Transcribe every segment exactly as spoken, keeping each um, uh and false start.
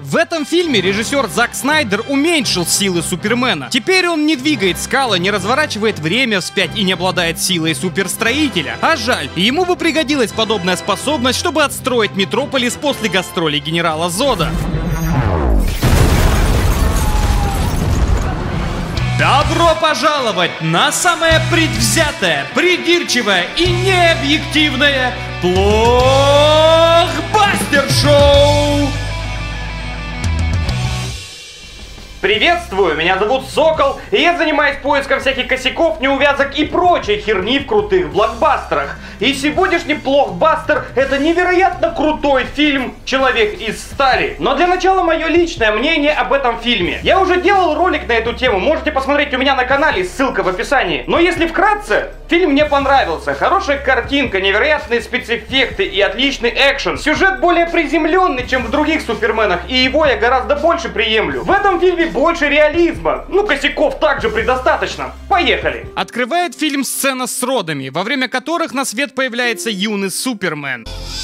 В этом фильме режиссер Зак Снайдер уменьшил силы Супермена. Теперь он не двигает скалы, не разворачивает время вспять и не обладает силой суперстроителя. А жаль, ему бы пригодилась подобная способность, чтобы отстроить Метрополис после гастролей генерала Зода. Добро пожаловать на самое предвзятое, придирчивое и необъективное блокбастер-шоу! Приветствую, меня зовут Сокол, и я занимаюсь поиском всяких косяков, неувязок и прочей херни в крутых блокбастерах. И сегодняшний блокбастер — это невероятно крутой фильм «Человек из стали». Но для начала мое личное мнение об этом фильме. Я уже делал ролик на эту тему, можете посмотреть у меня на канале, ссылка в описании. Но если вкратце, фильм мне понравился. Хорошая картинка, невероятные спецэффекты и отличный экшен. Сюжет более приземленный, чем в других Суперменах, и его я гораздо больше приемлю. В этом фильме больше реализма. Ну, косяков также предостаточно. Поехали! Открывает фильм сцена с родами, во время которых на свет появляется юный Супермен.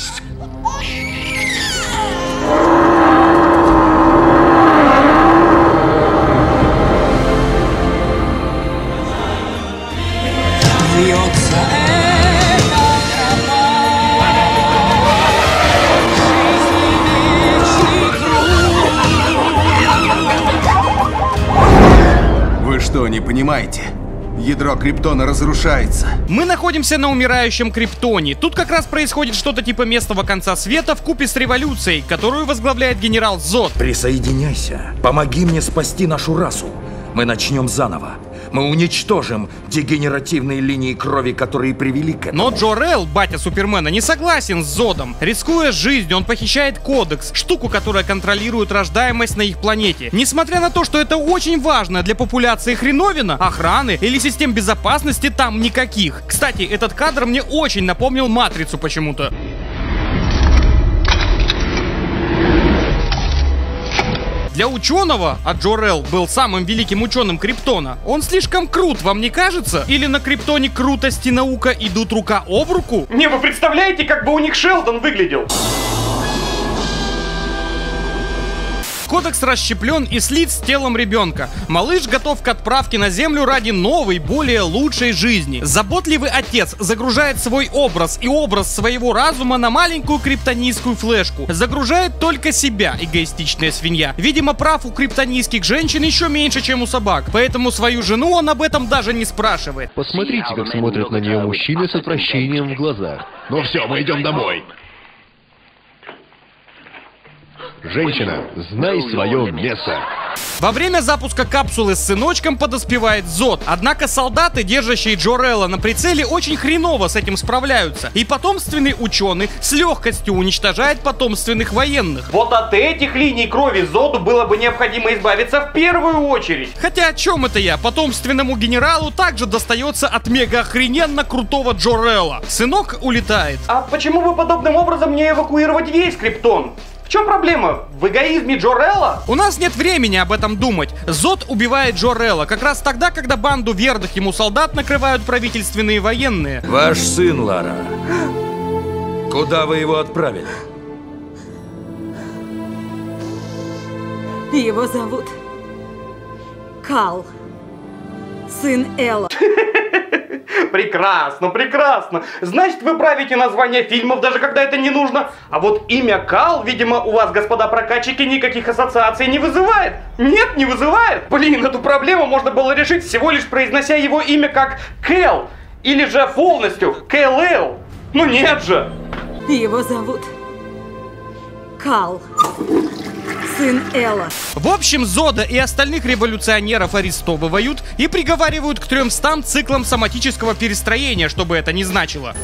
Вы что, не понимаете? Ядро Криптона разрушается. Мы находимся на умирающем Криптоне. Тут как раз происходит что-то типа местного конца света вкупе с революцией, которую возглавляет генерал Зод. Присоединяйся. Помоги мне спасти нашу расу. Мы начнем заново. Мы уничтожим дегенеративные линии крови, которые привели к этому. Но Джор-Эл, батя Супермена, не согласен с Зодом. Рискуя жизнью, он похищает Кодекс, штуку, которая контролирует рождаемость на их планете. Несмотря на то, что это очень важно для популяции хреновина, охраны или систем безопасности там никаких. Кстати, этот кадр мне очень напомнил Матрицу почему-то. Для ученого, а Джор-Эл был самым великим ученым Криптона, он слишком крут, вам не кажется? Или на Криптоне крутость и наука идут рука об руку? Не, вы представляете, как бы у них Шелдон выглядел? Кодекс расщеплен и слит с телом ребенка. Малыш готов к отправке на Землю ради новой, более лучшей жизни. Заботливый отец загружает свой образ и образ своего разума на маленькую криптонийскую флешку. Загружает только себя, эгоистичная свинья. Видимо, прав у криптонийских женщин еще меньше, чем у собак. Поэтому свою жену он об этом даже не спрашивает. Посмотрите, как смотрят на нее мужчины с отвращением в глазах. Ну все, мы идем домой. Женщина, знай свое место. Во время запуска капсулы с сыночком подоспевает Зод. Однако солдаты, держащие Джор-Эла на прицеле, очень хреново с этим справляются. И потомственный ученый с легкостью уничтожает потомственных военных. Вот от этих линий крови Зоду было бы необходимо избавиться в первую очередь. Хотя о чем это я? Потомственному генералу также достается от мега-охрененно крутого Джор-Эла. Сынок улетает. А почему бы подобным образом не эвакуировать весь Криптон? В чем проблема? В эгоизме Джор-Эла? У нас нет времени об этом думать. Зод убивает Джор-Эла как раз тогда, когда банду верных ему солдат накрывают правительственные военные. Ваш сын, Лара. Куда вы его отправили? Его зовут Кал, сын Элла. Прекрасно, прекрасно. Значит, вы правите название фильмов, даже когда это не нужно. А вот имя Кал, видимо, у вас, господа прокатчики, никаких ассоциаций не вызывает. Нет, не вызывает. Блин, эту проблему можно было решить, всего лишь произнося его имя как Кэл. Или же полностью Кэл-Эл. Ну нет же. Его зовут Кал, сын Элла. В общем, Зода и остальных революционеров арестовывают и приговаривают к трёмстам циклам соматического перестроения, что бы это ни значило.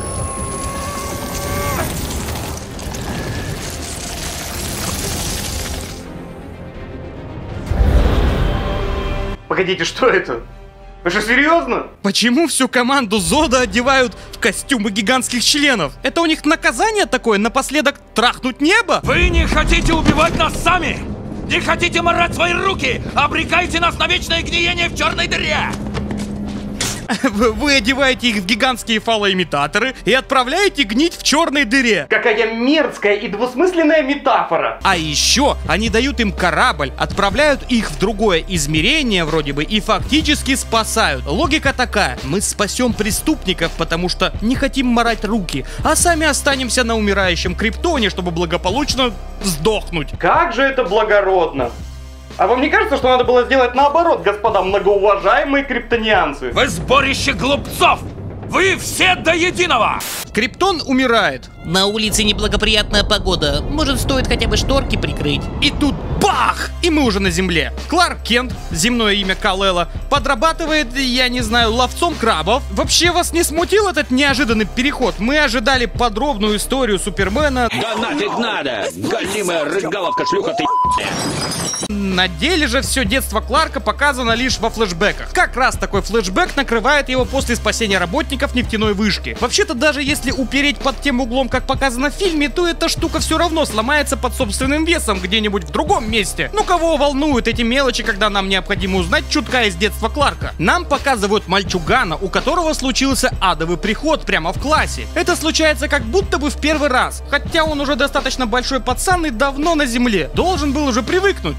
Погодите, что это? Вы что, серьезно? Почему всю команду Зода одевают в костюмы гигантских членов? Это у них наказание такое, напоследок трахнуть небо? Вы не хотите убивать нас сами? Не хотите марать свои руки? Обрекайте нас на вечное гниение в черной дыре! Вы одеваете их в гигантские фалоимитаторы и отправляете гнить в черной дыре. Какая мерзкая и двусмысленная метафора. А еще они дают им корабль, отправляют их в другое измерение вроде бы и фактически спасают. Логика такая: мы спасем преступников, потому что не хотим морать руки, а сами останемся на умирающем Криптоне, чтобы благополучно сдохнуть. Как же это благородно. А вам не кажется, что надо было сделать наоборот, господа многоуважаемые криптонианцы? Вы сборище глупцов! Вы все до единого! Криптон умирает. На улице неблагоприятная погода. Может, стоит хотя бы шторки прикрыть? И тут бах! И мы уже на земле. Кларк Кент, земное имя Кал-Эла, подрабатывает, я не знаю, ловцом крабов. Вообще вас не смутил этот неожиданный переход? Мы ожидали подробную историю Супермена. Да нафиг надо! Голимая рыгаловка, шлюха ты. На деле же все детство Кларка показано лишь во флешбеках. Как раз такой флешбэк накрывает его после спасения работников нефтяной вышки. Вообще-то даже если упереть под тем углом, как показано в фильме, то эта штука все равно сломается под собственным весом где-нибудь в другом месте. Ну кого волнуют эти мелочи, когда нам необходимо узнать чутка из детства Кларка? Нам показывают мальчугана, у которого случился адовый приход прямо в классе. Это случается как будто бы в первый раз, хотя он уже достаточно большой пацан и давно на земле. Должен был уже привыкнуть.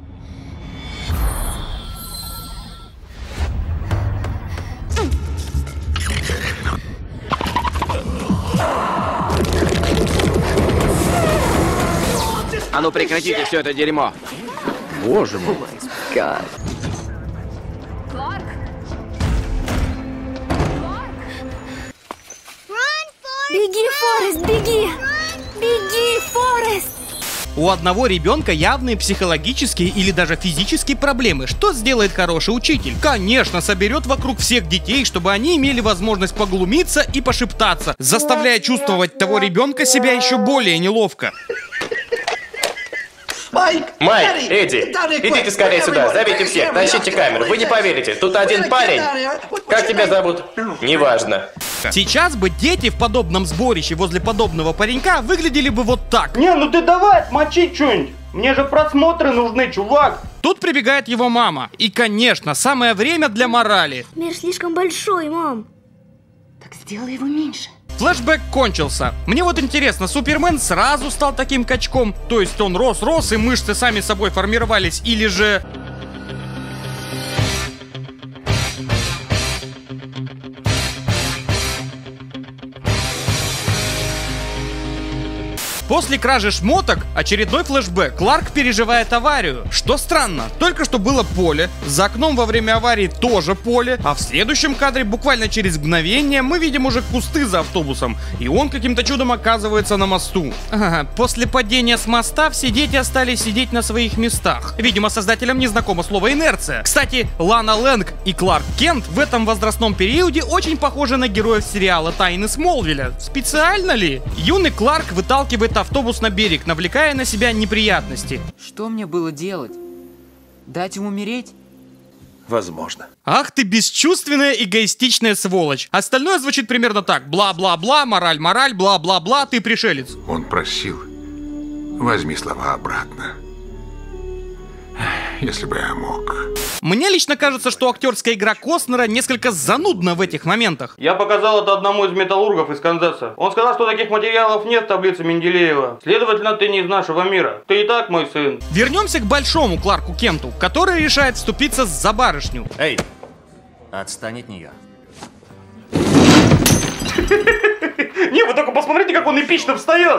А ну прекратите все это дерьмо. Боже мой. Беги, Форест, беги! Беги, Форест! У одного ребенка явные психологические или даже физические проблемы. Что сделает хороший учитель? Конечно, соберет вокруг всех детей, чтобы они имели возможность поглумиться и пошептаться, заставляя чувствовать того ребенка себя еще более неловко. Майк, Эдди, идите скорее сюда, зовите всех, тащите камеру. Вы не поверите, тут один парень. Как тебя зовут? Неважно. Сейчас бы дети в подобном сборище возле подобного паренька выглядели бы вот так. Не, ну ты давай отмочи что-нибудь. Мне же просмотры нужны, чувак. Тут прибегает его мама. И, конечно, самое время для морали. Мир слишком большой, мам. Так сделай его меньше. Флэшбэк кончился. Мне вот интересно, Супермен сразу стал таким качком? То есть он рос-рос и мышцы сами собой формировались? Или же... После кражи шмоток очередной флешбэк. Кларк переживает аварию. Что странно, только что было поле, за окном во время аварии тоже поле, а в следующем кадре буквально через мгновение мы видим уже кусты за автобусом, и он каким-то чудом оказывается на мосту. Ага, после падения с моста все дети остались сидеть на своих местах. Видимо, создателям не знакомо слово инерция. Кстати, Лана Лэнг и Кларк Кент в этом возрастном периоде очень похожи на героев сериала «Тайны Смолвиля». Специально ли? Юный Кларк выталкивает автобус на берег, навлекая на себя неприятности. Что мне было делать? Дать ему умереть? Возможно. Ах ты бесчувственная, эгоистичная сволочь. Остальное звучит примерно так. Бла-бла-бла, мораль-мораль, бла-бла-бла, ты пришелец. Он просил, возьми слова обратно. Если бы я мог. Мне лично кажется, что актерская игра Костнера несколько занудна в этих моментах. Я показал это одному из металлургов из Канзаса. Он сказал, что таких материалов нет в таблице Менделеева. Следовательно, ты не из нашего мира. Ты и так мой сын. Вернемся к большому Кларку Кенту, который решает вступиться за барышню. Эй, отстань от нее. Не, вы только посмотрите, как он эпично встает.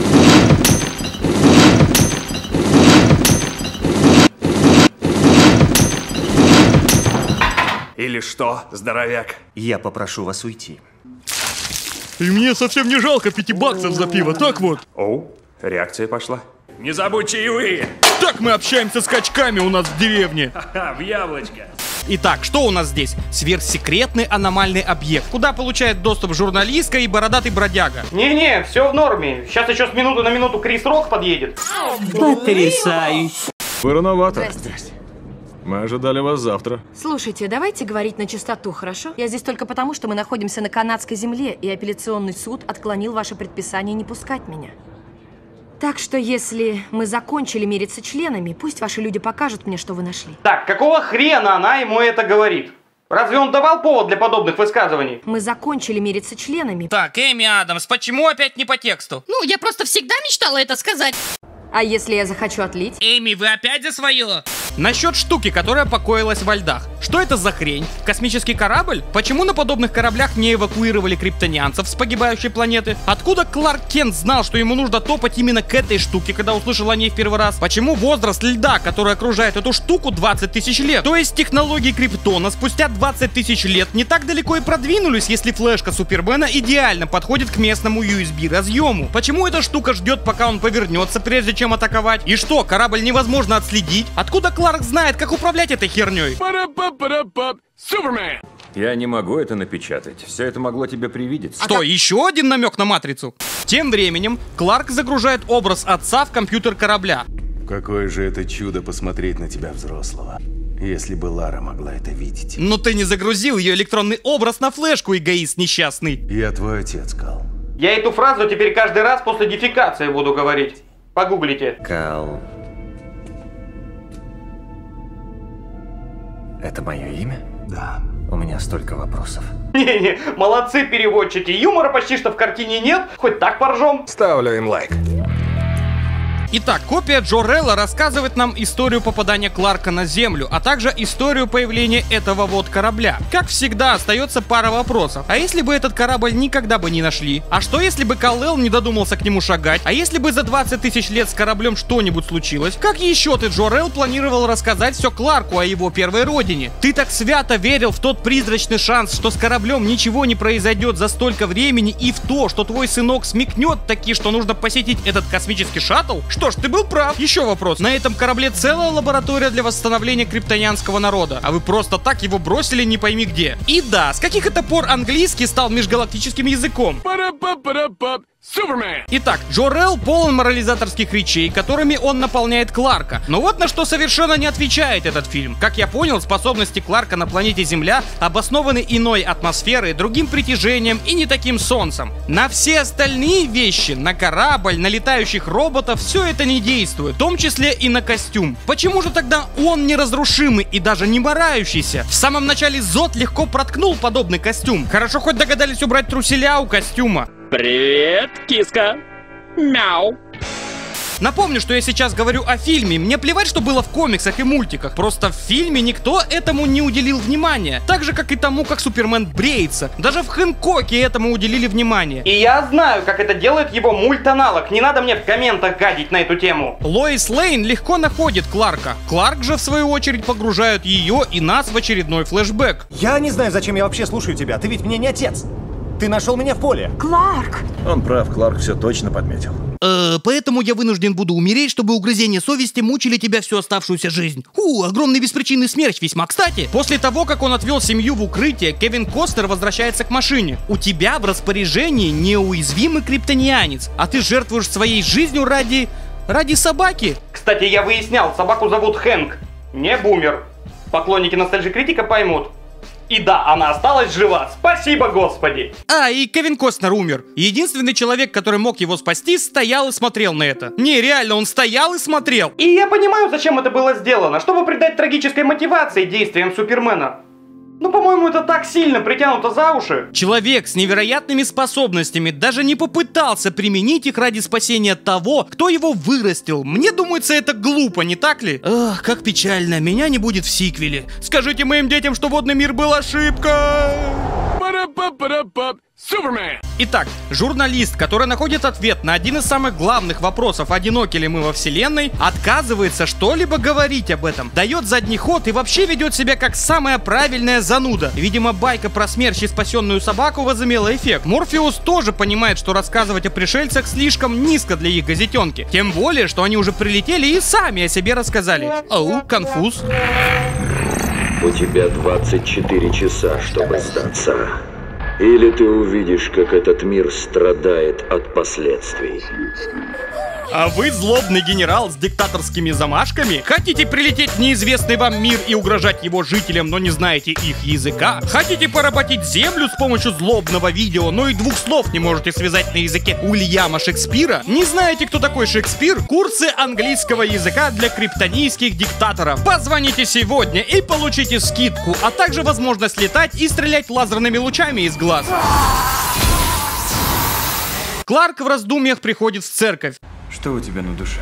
Или что, здоровяк? Я попрошу вас уйти. И мне совсем не жалко пяти баксов за пиво, так вот. Оу, реакция пошла. Не забудь чаевые! Так мы общаемся с качками у нас в деревне. Ха-ха, в яблочко. Итак, что у нас здесь? Сверхсекретный аномальный объект, куда получает доступ журналистка и бородатый бродяга. Не-не, все в норме. Сейчас еще с минуты на минуту Крис Рок подъедет. Потрясающе. Вы рановато. Здрасте. Мы ожидали вас завтра. Слушайте, давайте говорить на чистоту, хорошо? Я здесь только потому, что мы находимся на канадской земле, и апелляционный суд отклонил ваше предписание не пускать меня. Так что, если мы закончили мериться членами, пусть ваши люди покажут мне, что вы нашли. Так, какого хрена она ему это говорит? Разве он давал повод для подобных высказываний? Мы закончили мириться членами. Так, Эми Адамс, почему опять не по тексту? Ну, я просто всегда мечтала это сказать. А если я захочу отлить? Эми, вы опять за свое? Насчет штуки, которая покоилась во льдах. Что это за хрень? Космический корабль? Почему на подобных кораблях не эвакуировали криптонианцев с погибающей планеты? Откуда Кларк Кент знал, что ему нужно топать именно к этой штуке, когда услышал о ней в первый раз? Почему возраст льда, который окружает эту штуку, двадцать тысяч лет? То есть технологии Криптона спустя двадцать тысяч лет не так далеко и продвинулись, если флешка Супермена идеально подходит к местному ю эс би разъему? Почему эта штука ждет, пока он повернется, прежде чем атаковать? И что, корабль невозможно отследить? Откуда Кларк знает, как управлять этой херней? Я не могу это напечатать. Все это могло тебе привидеться. Что, еще один намек на матрицу? Тем временем Кларк загружает образ отца в компьютер корабля. Какое же это чудо посмотреть на тебя, взрослого. Если бы Лара могла это видеть. Но ты не загрузил ее электронный образ на флешку, эгоист несчастный. Я твой отец, Кал. Я эту фразу теперь каждый раз после дефекации буду говорить. Погуглите. Кал. Это мое имя? Да. У меня столько вопросов. Не-не, молодцы переводчики. Юмора почти что в картине нет. Хоть так поржем. Ставлю им лайк. Итак, копия Джо-Релла рассказывает нам историю попадания Кларка на Землю, а также историю появления этого вот корабля. Как всегда, остается пара вопросов. А если бы этот корабль никогда бы не нашли? А что если бы Кал-El не додумался к нему шагать? А если бы за двадцать тысяч лет с кораблем что-нибудь случилось? Как еще ты, Джо-Релл, планировал рассказать все Кларку о его первой родине? Ты так свято верил в тот призрачный шанс, что с кораблем ничего не произойдет за столько времени, и в то, что твой сынок смекнет таки, что нужно посетить этот космический шаттл? Что ж, ты был прав. Еще вопрос. На этом корабле целая лаборатория для восстановления криптонианского народа, а вы просто так его бросили не пойми где. И да, с каких это пор английский стал межгалактическим языком? Итак, Джо-Релл полон морализаторских речей, которыми он наполняет Кларка. Но вот на что совершенно не отвечает этот фильм. Как я понял, способности Кларка на планете Земля обоснованы иной атмосферой, другим притяжением и не таким солнцем. На все остальные вещи, на корабль, на летающих роботов, все это не действует, в том числе и на костюм. Почему же тогда он неразрушимый и даже не морающийся? В самом начале Зод легко проткнул подобный костюм. Хорошо хоть догадались убрать труселя у костюма. Привет, киска. Мяу. Напомню, что я сейчас говорю о фильме. Мне плевать, что было в комиксах и мультиках. Просто в фильме никто этому не уделил внимания. Так же, как и тому, как Супермен бреется. Даже в Хэнкоке этому уделили внимание. И я знаю, как это делает его мульт-аналог. Не надо мне в комментах гадить на эту тему. Лоис Лейн легко находит Кларка. Кларк же, в свою очередь, погружают ее и нас в очередной флешбэк. Я не знаю, зачем я вообще слушаю тебя. Ты ведь мне не отец. Ты нашел меня в поле. Кларк! Он прав, Кларк все точно подметил. Э, поэтому я вынужден буду умереть, чтобы угрызения совести мучили тебя всю оставшуюся жизнь. У, огромный беспричинный смерть весьма кстати. После того, как он отвел семью в укрытие, Кевин Костнер возвращается к машине. У тебя в распоряжении неуязвимый криптонианец, а ты жертвуешь своей жизнью ради... ради собаки. Кстати, я выяснял, собаку зовут Хэнк, не Бумер. Поклонники Ностальжи Критика поймут. И да, она осталась жива. Спасибо, Господи. А, и Кевин Костнер умер. Единственный человек, который мог его спасти, стоял и смотрел на это. Не, реально, он стоял и смотрел. И я понимаю, зачем это было сделано. Чтобы придать трагической мотивации действиям Супермена. Ну, по-моему, это так сильно притянуто за уши. Человек с невероятными способностями даже не попытался применить их ради спасения того, кто его вырастил. Мне думается, это глупо, не так ли? Ах, как печально, меня не будет в сиквеле. Скажите моим детям, что водный мир был ошибкой. Супермен! Итак, журналист, который находит ответ на один из самых главных вопросов, одиноки ли мы во вселенной, отказывается что-либо говорить об этом, дает задний ход и вообще ведет себя как самая правильная зануда. Видимо, байка про смерч и спасенную собаку возымела эффект. Морфеус тоже понимает, что рассказывать о пришельцах слишком низко для их газетенки. Тем более, что они уже прилетели и сами о себе рассказали. Оу, конфуз. У тебя двадцать четыре часа, чтобы сдаться. Или ты увидишь, как этот мир страдает от последствий. А вы злобный генерал с диктаторскими замашками? Хотите прилететь в неизвестный вам мир и угрожать его жителям, но не знаете их языка? Хотите поработить землю с помощью злобного видео, но и двух слов не можете связать на языке Уильяма Шекспира? Не знаете, кто такой Шекспир? Курсы английского языка для криптонийских диктаторов. Позвоните сегодня и получите скидку, а также возможность летать и стрелять лазерными лучами из глаз. Кларк в раздумьях приходит в церковь. Что у тебя на душе?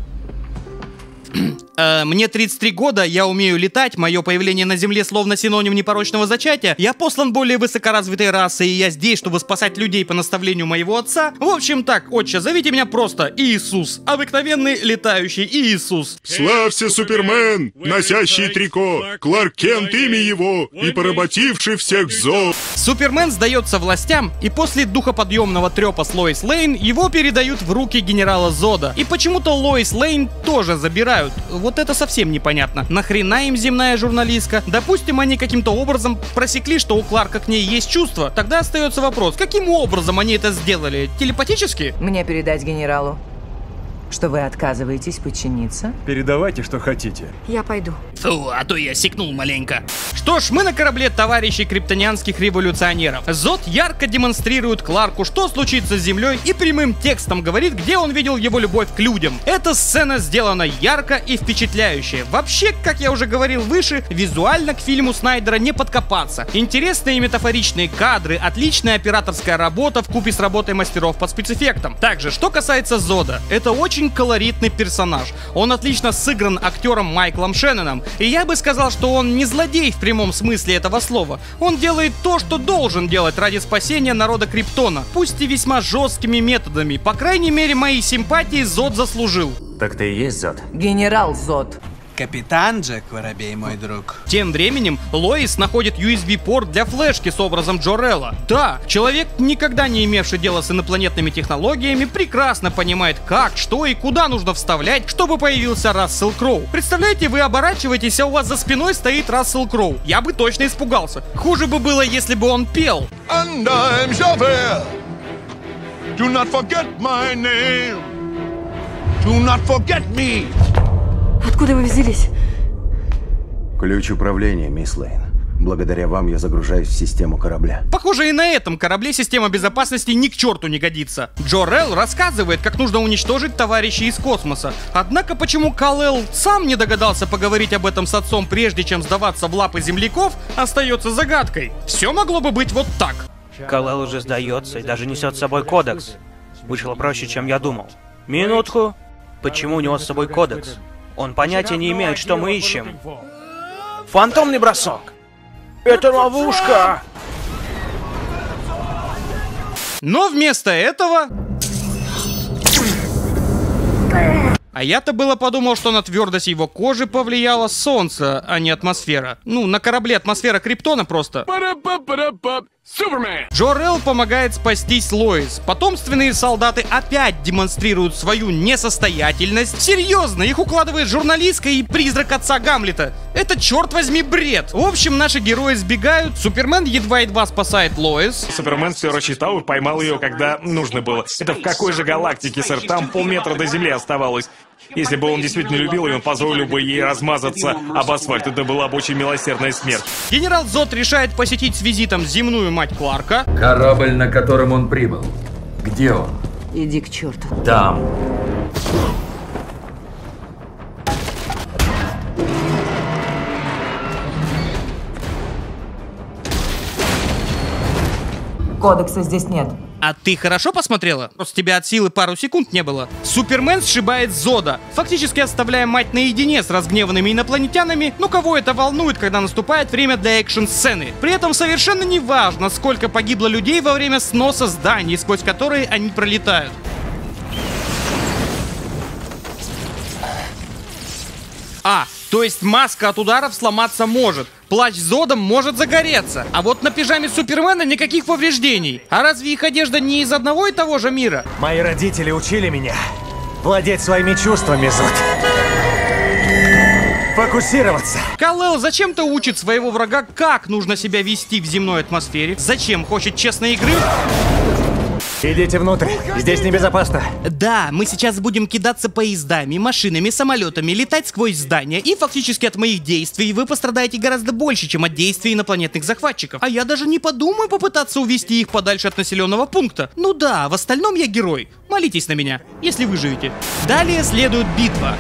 Э, мне тридцать три года, я умею летать, мое появление на Земле словно синоним непорочного зачатия. Я послан более высокоразвитой расой, и я здесь, чтобы спасать людей по наставлению моего отца. В общем так, отче, зовите меня просто Иисус. Обыкновенный летающий Иисус. Славься, Супермен, носящий трико, Кларк Кент имя его, и поработивший всех зол. Супермен сдается властям, и после духоподъемного трепа с Лоис Лейн его передают в руки генерала Зода. И почему-то Лоис Лейн тоже забирают. Вот это совсем непонятно. Нахрена им земная журналистка? Допустим, они каким-то образом просекли, что у Кларка к ней есть чувства. Тогда остается вопрос, каким образом они это сделали? Телепатически? Мне передать генералу, что вы отказываетесь подчиниться? Передавайте, что хотите. Я пойду. Фу, а то я сикнул маленько. Что ж, мы на корабле товарищей криптонианских революционеров. Зод ярко демонстрирует Кларку, что случится с Землей, и прямым текстом говорит, где он видел его любовь к людям. Эта сцена сделана ярко и впечатляюще. Вообще, как я уже говорил выше, визуально к фильму Снайдера не подкопаться. Интересные и метафоричные кадры, отличная операторская работа вкупе с работой мастеров по спецэффектам. Также, что касается Зода, это очень колоритный персонаж. Он отлично сыгран актером Майклом Шенноном. И я бы сказал, что он не злодей в прямом смысле этого слова. Он делает то, что должен делать ради спасения народа Криптона. Пусть и весьма жесткими методами. По крайней мере, мои симпатии Зод заслужил. Так ты и есть Зод? Генерал Зод. Капитан Джек Воробей, мой друг. Тем временем Лоис находит ю эс би-порт для флешки с образом Джор-Элла. Да, человек, никогда не имевший дела с инопланетными технологиями, прекрасно понимает, как, что и куда нужно вставлять, чтобы появился Рассел Кроу. Представляете, вы оборачиваетесь, а у вас за спиной стоит Рассел Кроу. Я бы точно испугался. Хуже бы было, если бы он пел. And I'm Javert. Do not forget my name. Do not forget me. Откуда вы взялись? Ключ управления, мисс Лейн. Благодаря вам я загружаюсь в систему корабля. Похоже, и на этом корабле система безопасности ни к черту не годится. Джор-Элл рассказывает, как нужно уничтожить товарищей из космоса. Однако, почему Кал-Эл сам не догадался поговорить об этом с отцом, прежде чем сдаваться в лапы земляков, остается загадкой. Все могло бы быть вот так. Кал-Эл уже сдается и даже несет с собой кодекс. Вышло проще, чем я думал. Минутку. Почему у него с собой кодекс? Он понятия не имеет, что мы ищем. Фантомный бросок! Это ловушка! Но вместо этого... А я-то было подумал, что на твердость его кожи повлияло солнце, а не атмосфера. Ну, на корабле атмосфера Криптона просто. Джор-Элл помогает спастись Лоис. Потомственные солдаты опять демонстрируют свою несостоятельность. Серьезно, их укладывает журналистка и призрак отца Гамлета. Это, черт возьми, бред. В общем, наши герои сбегают. Супермен едва-едва спасает Лоис. Супермен все рассчитал и поймал ее, когда нужно было. Это в какой же галактике, сэр? Там полметра до Земли оставалось. Если бы он действительно любил ее, он позволил бы ей размазаться об асфальт. Это была бы очень милосердная смерть. Генерал Зод решает посетить с визитом земную мать Кларка. Корабль, на котором он прибыл. Где он? Иди к черту. Там. Кодекса здесь нет. А ты хорошо посмотрела? Просто тебя от силы пару секунд не было. Супермен сшибает Зода, фактически оставляя мать наедине с разгневанными инопланетянами. Но кого это волнует, когда наступает время для экшн-сцены? При этом совершенно не важно, сколько погибло людей во время сноса зданий, сквозь которые они пролетают. А, то есть маска от ударов сломаться может. Плащ Зодом может загореться. А вот на пижаме Супермена никаких повреждений. А разве их одежда не из одного и того же мира? Мои родители учили меня владеть своими чувствами, Зод. Фокусироваться. Кал-Эл зачем-то учит своего врага, как нужно себя вести в земной атмосфере. Зачем? Хочет честной игры? Идите внутрь, здесь небезопасно. Да, мы сейчас будем кидаться поездами, машинами, самолетами, летать сквозь здания, и фактически от моих действий вы пострадаете гораздо больше, чем от действий инопланетных захватчиков. А я даже не подумаю попытаться увести их подальше от населенного пункта. Ну да, в остальном я герой. Молитесь на меня, если выживете. Далее следует битва.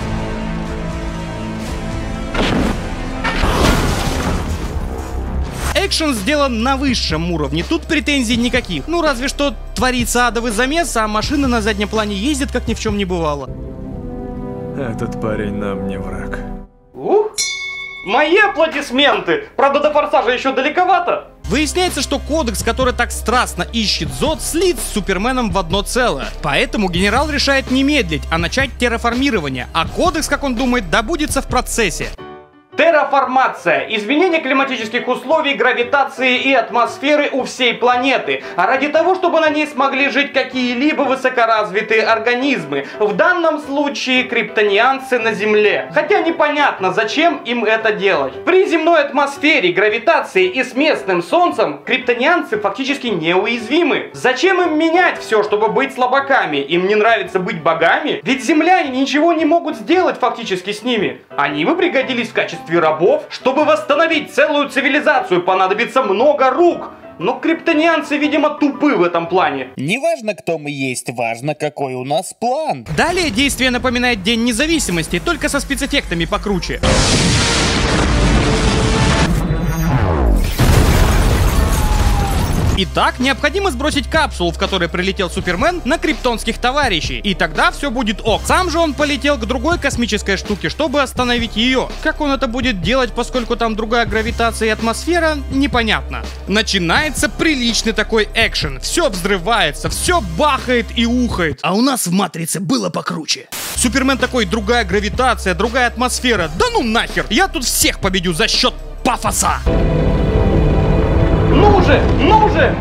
Экшен сделан на высшем уровне, тут претензий никаких. Ну разве что творится адовый замес, а машины на заднем плане ездят, как ни в чем не бывало. Этот парень нам не враг. Ух! Мои аплодисменты! Правда, до форсажа еще далековато. Выясняется, что кодекс, который так страстно ищет Зод, слит с Суперменом в одно целое. Поэтому генерал решает не медлить, а начать терраформирование. А кодекс, как он думает, добудется в процессе. Терраформация – изменение климатических условий, гравитации и атмосферы у всей планеты, а ради того, чтобы на ней смогли жить какие-либо высокоразвитые организмы, в данном случае криптонианцы на Земле. Хотя непонятно, зачем им это делать. При земной атмосфере, гравитации и с местным Солнцем криптонианцы фактически неуязвимы. Зачем им менять все, чтобы быть слабаками? Им не нравится быть богами? Ведь земляне ничего не могут сделать фактически с ними. Они бы пригодились в качестве рабов. Чтобы восстановить целую цивилизацию, понадобится много рук. Но криптонианцы, видимо, тупы в этом плане. Не важно, кто мы есть, важно, какой у нас план. Далее действие напоминает День независимости, только со спецэффектами покруче. Итак, необходимо сбросить капсулу, в которой прилетел Супермен, на криптонских товарищей. И тогда все будет ок. Сам же он полетел к другой космической штуке, чтобы остановить ее. Как он это будет делать, поскольку там другая гравитация и атмосфера, непонятно. Начинается приличный такой экшен. Все взрывается, все бахает и ухает. А у нас в Матрице было покруче. Супермен такой: другая гравитация, другая атмосфера. Да ну нахер! Я тут всех победю за счет пафоса. Ну же, ну же!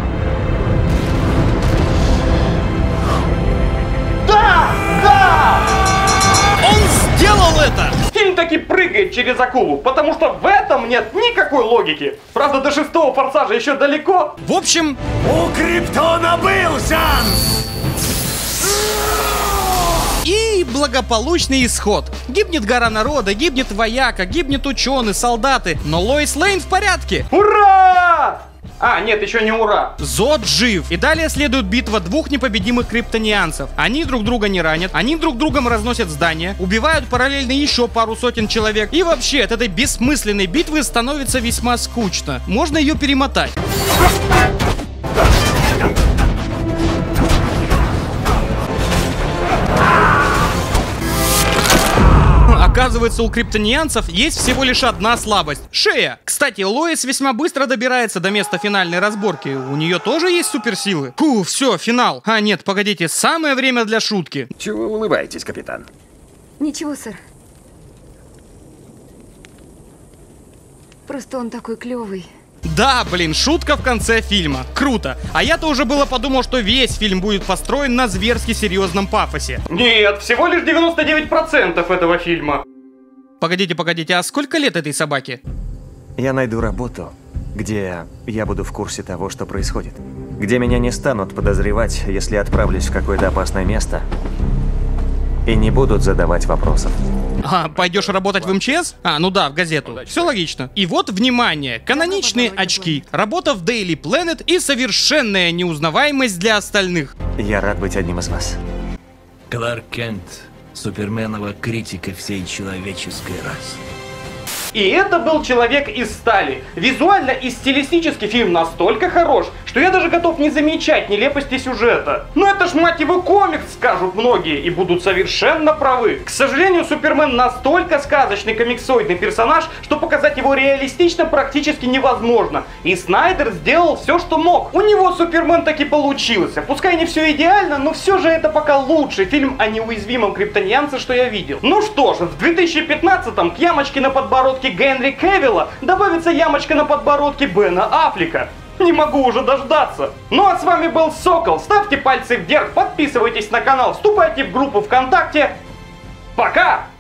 Да! Да! Он сделал это! Фильм таки прыгает через акулу, потому что в этом нет никакой логики. Правда, до шестого форсажа еще далеко. В общем... У Криптона был шанс! И благополучный исход. Гибнет гора народа, гибнет вояка, гибнет ученый, солдаты. Но Лоис Лейн в порядке. Ура! А, нет, еще не ура. Зод жив. И далее следует битва двух непобедимых криптонианцев. Они друг друга не ранят, они друг другом разносят здания, убивают параллельно еще пару сотен человек. И вообще, от этой бессмысленной битвы становится весьма скучно. Можно ее перемотать. Оказывается, у криптонианцев есть всего лишь одна слабость — шея. Кстати, Лоис весьма быстро добирается до места финальной разборки. У нее тоже есть суперсилы. Фу, все, финал. А нет, погодите, самое время для шутки. Чего вы улыбаетесь, капитан? Ничего, сэр. Просто он такой клевый. Да, блин, шутка в конце фильма. Круто. А я-то уже было подумал, что весь фильм будет построен на зверски серьезном пафосе. Нет, всего лишь девяносто девять процентов этого фильма. Погодите, погодите, а сколько лет этой собаке? Я найду работу, где я буду в курсе того, что происходит. Где меня не станут подозревать, если отправлюсь в какое-то опасное место. И не будут задавать вопросов. А, пойдешь работать в эм че эс? А, ну да, в газету. Все логично. И вот, внимание, каноничные очки, работа в Daily Planet и совершенная неузнаваемость для остальных. Я рад быть одним из вас. Кларк Кент, суперменова критика всей человеческой расы. И это был «Человек из стали». Визуально и стилистически фильм настолько хорош, что я даже готов не замечать нелепости сюжета. Но это ж, мать его, комикс, скажут многие, и будут совершенно правы. К сожалению, Супермен настолько сказочный комиксоидный персонаж, что показать его реалистично практически невозможно. И Снайдер сделал все, что мог. У него Супермен таки получился. Пускай не все идеально, но все же это пока лучший фильм о неуязвимом криптонианце, что я видел. Ну что ж, в две тысячи пятнадцатом к ямочке на подбородке Генри Кевилла добавится ямочка на подбородке Бена Аффлека. Не могу уже дождаться. Ну а с вами был Сокол. Ставьте пальцы вверх, подписывайтесь на канал, вступайте в группу ВКонтакте. Пока!